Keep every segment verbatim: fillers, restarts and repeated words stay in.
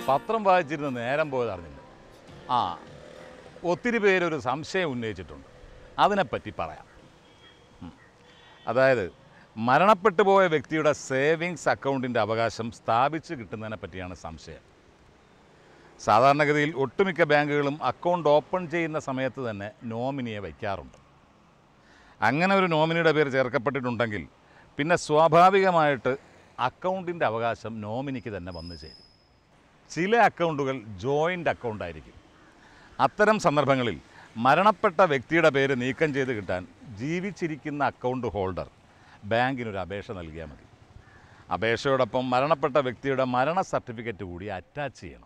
പത്രം വായിച്ചിരുന്ന് നേരം പോയത് അറിഞ്ഞില്ല. ആ ഒത്തിരി പേരൊരു സംശയം ഉന്നയിച്ചിട്ടുണ്ട്, അതിനെപ്പറ്റി പറയാം. അതായത് മരണപ്പെട്ടു പോയ വ്യക്തിയുടെ സേവിങ്സ് അക്കൗണ്ടിൻ്റെ അവകാശം സ്ഥാപിച്ച് കിട്ടുന്നതിനെ പറ്റിയാണ് സംശയം. സാധാരണഗതിയിൽ ഒട്ടുമിക്ക ബാങ്കുകളും അക്കൗണ്ട് ഓപ്പൺ ചെയ്യുന്ന സമയത്ത് തന്നെ നോമിനിയെ വയ്ക്കാറുണ്ട്. അങ്ങനെ ഒരു നോമിനിയുടെ പേര് ചേർക്കപ്പെട്ടിട്ടുണ്ടെങ്കിൽ പിന്നെ സ്വാഭാവികമായിട്ട് അക്കൗണ്ടിൻ്റെ അവകാശം നോമിനിക്ക് തന്നെ വന്നു ചേരും. ചില അക്കൗണ്ടുകൾ ജോയിൻ്റ് അക്കൗണ്ടായിരിക്കും. അത്തരം സന്ദർഭങ്ങളിൽ മരണപ്പെട്ട വ്യക്തിയുടെ പേര് നീക്കം ചെയ്ത് കിട്ടാൻ ജീവിച്ചിരിക്കുന്ന അക്കൗണ്ട് ഹോൾഡർ ബാങ്കിനൊരു അപേക്ഷ നൽകിയാൽ മതി. അപേക്ഷയോടൊപ്പം മരണപ്പെട്ട വ്യക്തിയുടെ മരണ സർട്ടിഫിക്കറ്റ് കൂടി അറ്റാച്ച് ചെയ്യണം.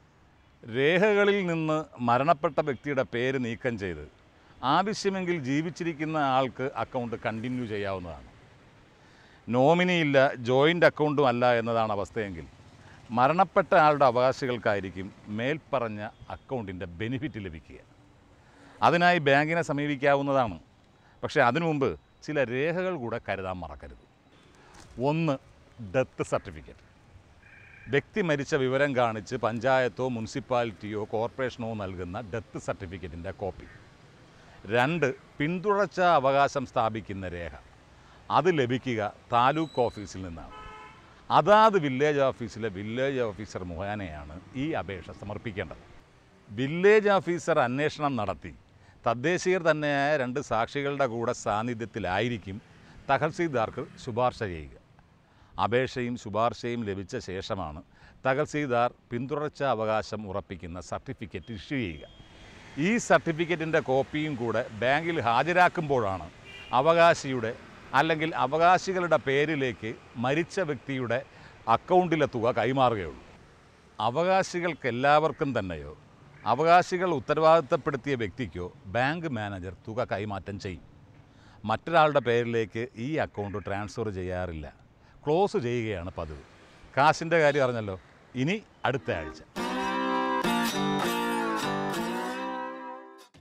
രേഖകളിൽ നിന്ന് മരണപ്പെട്ട വ്യക്തിയുടെ പേര് നീക്കം ചെയ്ത് ആവശ്യമെങ്കിൽ ജീവിച്ചിരിക്കുന്ന ആൾക്ക് അക്കൗണ്ട് കണ്ടിന്യൂ ചെയ്യാവുന്നതാണ്. നോമിനിയില്ല, ജോയിൻ്റ് അക്കൗണ്ടും അല്ല എന്നതാണ് അവസ്ഥയെങ്കിൽ മരണപ്പെട്ട ആളുടെ അവകാശികൾക്കായിരിക്കും മേൽപ്പറഞ്ഞ അക്കൗണ്ടിൻ്റെ ബെനിഫിറ്റ് ലഭിക്കുക. അതിനായി ബാങ്കിനെ സമീപിക്കാവുന്നതാണ്. പക്ഷേ അതിനു മുമ്പ് ചില രേഖകൾ കൂടെ കരുതാൻ മറക്കരുത്. ഒന്ന്, ഡെത്ത് സർട്ടിഫിക്കറ്റ്. വ്യക്തി മരിച്ച വിവരം കാണിച്ച് പഞ്ചായത്തോ മുനിസിപ്പാലിറ്റിയോ കോർപ്പറേഷനോ നൽകുന്ന ഡെത്ത് സർട്ടിഫിക്കറ്റിൻ്റെ കോപ്പി. രണ്ട്, പിന്തുടർച്ചാ അവകാശം സ്ഥാപിക്കുന്ന രേഖ. അത് ലഭിക്കുക താലൂക്ക് ഓഫീസിൽ നിന്നാണ്. അതാത് വില്ലേജ് ഓഫീസിലെ വില്ലേജ് ഓഫീസർ മുഖേനയാണ് ഈ അപേക്ഷ സമർപ്പിക്കേണ്ടത്. വില്ലേജ് ഓഫീസർ അന്വേഷണം നടത്തി തദ്ദേശീയർ തന്നെയായ രണ്ട് സാക്ഷികളുടെ കൂടെ സാന്നിധ്യത്തിലായിരിക്കും തഹസീൽദാർക്ക് ശുപാർശ ചെയ്യുക. അപേക്ഷയും ശുപാർശയും ലഭിച്ച ശേഷമാണ് തഹസീൽദാർ പിന്തുടർച്ചാ അവകാശം ഉറപ്പിക്കുന്ന സർട്ടിഫിക്കറ്റ് ഇഷ്യൂ ചെയ്യുക. ഈ സർട്ടിഫിക്കറ്റിൻ്റെ കോപ്പിയും കൂടെ ബാങ്കിൽ ഹാജരാക്കുമ്പോഴാണ് അവകാശിയുടെ അല്ലെങ്കിൽ അവകാശികളുടെ പേരിലേക്ക് മരിച്ച വ്യക്തിയുടെ അക്കൗണ്ടിലെ തുക കൈമാറുകയുള്ളൂ. അവകാശികൾക്കെല്ലാവർക്കും തന്നെയോ അവകാശികൾ ഉത്തരവാദിത്തപ്പെടുത്തിയ വ്യക്തിക്കോ ബാങ്ക് മാനേജർ തുക കൈമാറ്റം ചെയ്യും. മറ്റൊരാളുടെ പേരിലേക്ക് ഈ അക്കൗണ്ട് ട്രാൻസ്ഫർ ചെയ്യാറില്ല, ക്ലോസ് ചെയ്യുകയാണ് പതിവ്. കാശിൻ്റെ കാര്യം അറിഞ്ഞല്ലോ. ഇനി അടുത്ത ആഴ്ച.